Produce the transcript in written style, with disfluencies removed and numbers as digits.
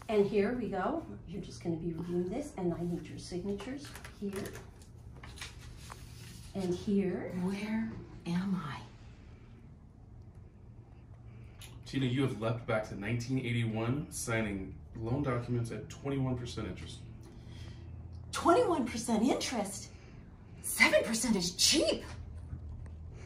And here we go. You're just going to be reviewing this, and I need your signatures here and here. Where am I? Tina, you have leapt back to 1981, signing loan documents at 21% interest. 21% interest? 7% is cheap.